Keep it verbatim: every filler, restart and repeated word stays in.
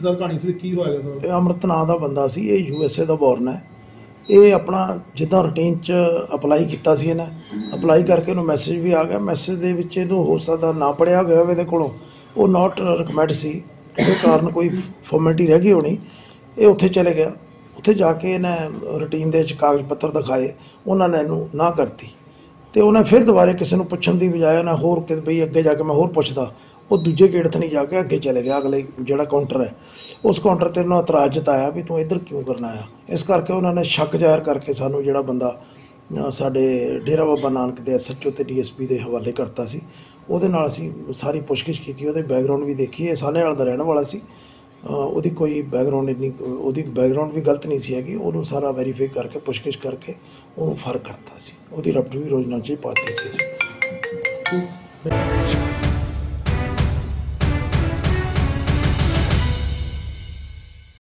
Sir कहानी सी की होएगा सर? ਇਹ ਅੰਮ੍ਰਿਤ ਨਾਂ ਦਾ ਬੰਦਾ ਸੀ। ਇਹ ਯੂ ਐਸ ਏ ਦਾ ਬੋਰਨ ਹੈ। ਇਹ ਆਪਣਾ ਜਿੱਦਾਂ ਰੂਟੀਨ 'ਚ ਅਪਲਾਈ ਕੀਤਾ ਸੀ ਇਹਨੇ, ਅਪਲਾਈ ਕਰਕੇ ਇਹਨੂੰ ਮੈਸੇਜ ਵੀ ਆ ਗਿਆ। ਮੈਸੇਜ ਦੇ ਵਿੱਚ ਇਹਨੂੰ ਹੋ ਸਕਦਾ ਨਾ ਪੜ੍ਹਿਆ ਗਿਆ ਹੋਵੇ ਇਹਦੇ ਕੋਲੋਂ, ਉਹ ਨਾਟ ਰਿਕਮੈਂਡ ਸੀ, ਕਿਸੇ ਕਾਰਨ ਕੋਈ ਫਾਰਮੈਲਿਟੀ ਰਹਿ ਗਈ ਹੋਣੀ। ਇਹ ਉੱਥੇ ਚਲੇ ਗਿਆ। ਉੱਥੇ ਜਾ ਕੇ ਇਹਨੇ ਰੂਟੀਨ ਦੇ ਵਿੱਚ ਕਾਗਜ਼ ਪੱਤਰ ਦਿਖਾਏ, ਉਹਨਾਂ ਨੇ ਇਹਨੂੰ ਨਾ ਕਰਤੀ। ਤੇ ਉਹਨੇ ਫਿਰ ਦੁਬਾਰੇ ਕਿਸੇ ਨੂੰ ਪੁੱਛਣ ਦੀ ਬਜਾਏ ਨਾ ਹੋਰ ਕਿ ਬਈ ਅੱਗੇ ਜਾ ਕੇ ਮੈਂ ਹੋਰ ਪੁੱਛਦਾ, ਉਹ ਦੂਜੇ ਗੇਟ 'ਤੇ ਨਹੀਂ ਜਾ ਕੇ ਅੱਗੇ ਚਲੇ ਗਿਆ। ਅਗਲੇ ਜਿਹੜਾ ਕਾਊਂਟਰ ਹੈ ਉਸ ਕਾਊਂਟਰ 'ਤੇ ਉਹਨਾਂ ਇਤਰਾਜ਼ ਜਤਾਇਆ ਵੀ ਤੂੰ ਇੱਧਰ ਕਿਉਂ ਕਰਨਾ ਆਇਆ। ਇਸ ਕਰਕੇ ਉਹਨਾਂ ਨੇ ਸ਼ੱਕ ਜ਼ਾਹਿਰ ਕਰਕੇ ਸਾਨੂੰ ਜਿਹੜਾ ਬੰਦਾ ਸਾਡੇ ਡੇਰਾ ਬਾਬਾ ਨਾਨਕ ਦੇ ਐਸ ਐਚ ਓ ਅਤੇ ਡੀ ਐਸ ਪੀ ਦੇ ਹਵਾਲੇ ਕਰਤਾ ਸੀ। ਉਹਦੇ ਨਾਲ ਅਸੀਂ ਸਾਰੀ ਪੁੱਛਗਿੱਛ ਕੀਤੀ, ਉਹਦੇ ਬੈਕਗਰਾਊਂਡ ਵੀ ਦੇਖੀ। ਇਹ ਸਾਹਨੇਵਾਲ ਦਾ ਰਹਿਣ ਵਾਲਾ ਸੀ। ਉਹਦੀ ਕੋਈ ਬੈਕਗਰਾਊਂਡ ਇੰਨੀ ਉਹਦੀ ਬੈਕਗਰਾਊਂਡ ਵੀ ਗਲਤ ਨਹੀਂ ਸੀ ਹੈਗੀ। ਉਹਨੂੰ ਸਾਰਾ ਵੈਰੀਫਾਈ ਕਰਕੇ ਪੁੱਛਗਿੱਛ ਕਰਕੇ ਉਹਨੂੰ ਫਰਕ ਕਰਤਾ ਸੀ। ਉਹਦੀ ਰਪਟ ਵੀ ਰੋਜ਼ਨਾਮੇ 'ਚ ਪਾਤੀ ਸੀ ਅਸੀਂ।